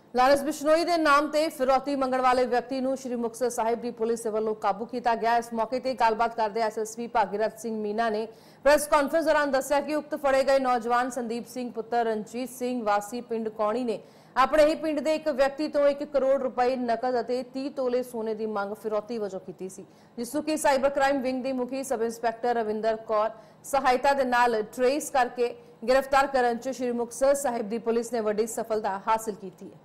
Lawrence Bishnoi ਦੇ ਨਾਮ ਤੇ ਫਿਰੌਤੀ ਮੰਗਣ ਵਾਲੇ ਵਿਅਕਤੀ ਨੂੰ ਸ਼੍ਰੀ ਮੁਕਤਸਰ ਸਾਹਿਬ ਦੀ ਪੁਲਿਸ ਦੇ ਵੱਲੋਂ ਕਾਬੂ ਕੀਤਾ ਗਿਆ। ਇਸ ਮੌਕੇ ਤੇ ਗੱਲਬਾਤ ਕਰਦੇ ਐਸਐਸਪੀ ਭਾਗੀਰਥ ਸਿੰਘ ਮੀਨਾ ਨੇ ਪ੍ਰੈਸ ਕਾਨਫਰੰਸ ਦੌਰਾਨ ਦੱਸਿਆ ਕਿ ਉਕਤ ਫੜੇ ਗਏ ਨੌਜਵਾਨ ਸੰਦੀਪ ਸਿੰਘ ਪੁੱਤਰ ਰਣਜੀਤ ਸਿੰਘ ਵਾਸੀ ਪਿੰਡ ਕੌਣੀ ਨੇ ਆਪਣੇ ਹੀ ਪਿੰਡ ਦੇ ਇੱਕ ਵਿਅਕਤੀ ਤੋਂ 1 ਕਰੋੜ ਰੁਪਏ ਨਕਦ ਅਤੇ 30 ਤੋਲੇ ਸੋਨੇ ਦੀ ਮੰਗ ਫਿਰੌਤੀ ਵਜੋਂ ਕੀਤੀ ਸੀ, ਜਿਸ ਨੂੰ ਕਿ ਸਾਈਬਰ ਕ੍ਰਾਈਮ ਵਿੰਗ ਦੀ ਮੁਖੀ ਸਬ ਇੰਸਪੈਕਟਰ ਰਵਿੰਦਰ ਕੌਰ ਸਹਾਇਤਾ ਦੇ ਨਾਲ ਟ੍ਰੇਸ ਕਰਕੇ गिरफ्तार ਕਰਨ 'ਚ ਸ਼੍ਰੀ ਮੁਕਤਸਰ ਸਾਹਿਬ ਦੀ ਪੁਲਿਸ ਨੇ ਵੱਡੀ ਸਫਲਤਾ ਹਾਸਲ ਕੀਤੀ ਹੈ।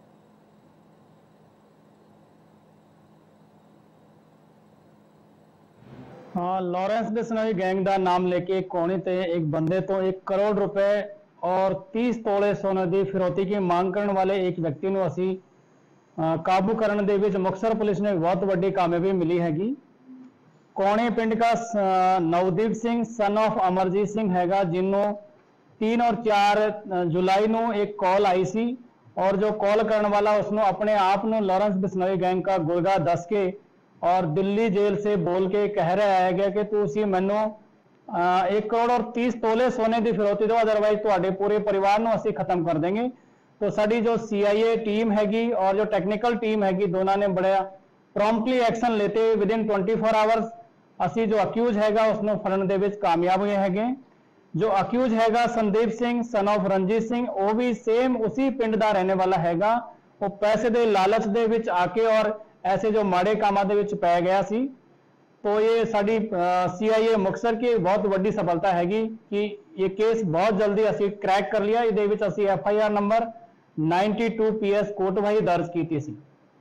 हाँ, लॉरेंस बिश्नोई गैंग का नाम लेके कोणी ते एक बंदे तो 1 करोड़ रुपए और 30 तोले सोने की फिरौती की मांग करने वाले एक व्यक्ति को असी काबू करने दे विच मुक्तसर पुलिस ने बहुत वड्डी कामयाबी मिली हैगी। कोणी पिंड का नवदीप सिंह सन ऑफ अमरजीत सिंह हैगा, जिन्हों 3 और 4 जुलाई को एक कॉल आई सी और जो कॉल करने वाला उसने अपने आप को लॉरेंस बिश्नोई गैंग का गुरगा दस के और दिल्ली जेल से बोल के कह रहा है कि तुसी मैनू 1 करोड़ और 30 तोले सोने की फिरौती दो, अदरवाइज तुहाडे पूरे परिवार को असी खत्म कर देंगे। तो साड़ी जो CIA टीम हैगी और जो टेक्निकल टीम हैगी, दोनों ने बड़ा प्रॉम्प्टली एक्शन लेते विदिन 24 आवर्स असी जो अक्यूज हैगा उसनों फड़न दे विच कामयाब हुए हैगे। जो अक्यूज हैगा संदीप सिंह सन ऑफ रणजीत सिंह, वो भी सेम उसी पिंड का रहने वाला हैगा। वो पैसे के लालच दे विच आके और ऐसे जो माड़े कामां दे विच पै गया सी। तो ये साडी CIA मुक्तसर की बहुत वड्डी सफलता हैगी कि ये केस बहुत जल्दी असी क्रैक कर लिया। इहदे विच असी FIR नंबर 92 PS कोटवाही दर्ज कीती सी।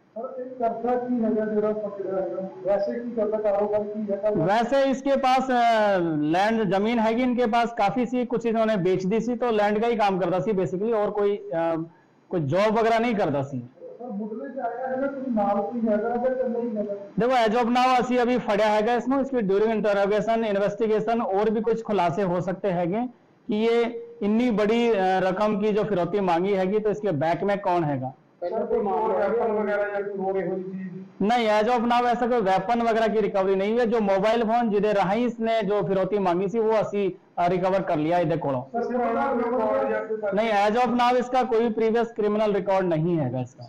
वैसे इसके पास लैंड जमीन हैगी, इनके पास काफी सी, कुछ इन्होंने बेच दी सी, तो लैंड का ही काम करता सी बेसिकली, और कोई जॉब वगैरह नहीं करता सी। देखो एज ऑफ नाउ असी अभी फड़िया है इसमें, इसकी ड्यूरिंग इंटरोगेशन इन्वेस्टिगेशन और भी कुछ खुलासे हो सकते हैं कि ये इतनी बड़ी रकम की जो फिरौती मांगी हैगी, तो इसके बैक में कौन हैगा। नहीं, एज ऑफ नाउ ऐसा कोई वेपन वगैरह की रिकवरी नहीं है। जो मोबाइल फोन जिदे राही इसने जो फिरौती मांगी सी वो असी रिकवर कर लिया इधर कोलों। नहीं, एज ऑफ नाउ इसका कोई प्रीवियस क्रिमिनल रिकॉर्ड नहीं है इसका।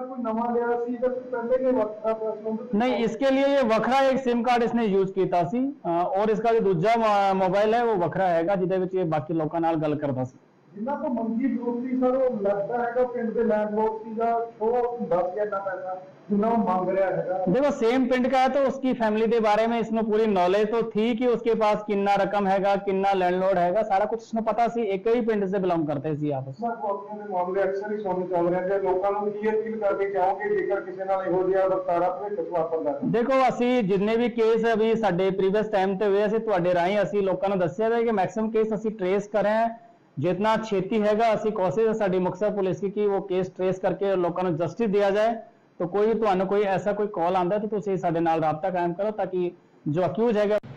नहीं, इसके लिए ये वखरा एक सिम कार्ड इसने यूज किया सी, और इसका जो दूसरा मोबाइल है वो वखरा है जिदे विच ये बाकी लोगों नाल गल करता सी। जिन्ना को मंगी फिरौती सर वो लगता है पिंड के लैंडलॉर्ड सीधा शो 10 या ना पैसा जिन्ना मांग रहा है। देखो सेम पिंड का है तो उसकी फैमिली के बारे में इसमें पूरी नॉलेज तो थी कि उसके पास कितना रकम हैगा, कितना लैंडलॉर्ड हैगा, सारा कुछ इसमें पता सी। एक ही पिंड से बिलोंग करते सी आपस में। मामले अक्सर ही सुनने चल रहे हैं, लोगों को की अपील करके चाहोगे जेकर किसी नाल इहो जिहा वर्तारा भविष्य वापरदा। देखो असी जितने भी केस अभी साडे प्रीवियस टाइम ते हुए असी तुहाडे राही असी लोगों ने दस्सिया है कि मैक्सिमम केस असी ट्रेस करें, जितना छेती हैगा असी कोशिश है साडी मुक्तसर पुलिस की कि वो केस ट्रेस करके लोगों को जस्टिस दिया जाए। तो कोई तुहानू कोई ऐसा कोई कॉल आंदा है तो तुसीं साडे नाल राबता कायम करो ताकि जो अक्यूज हैगा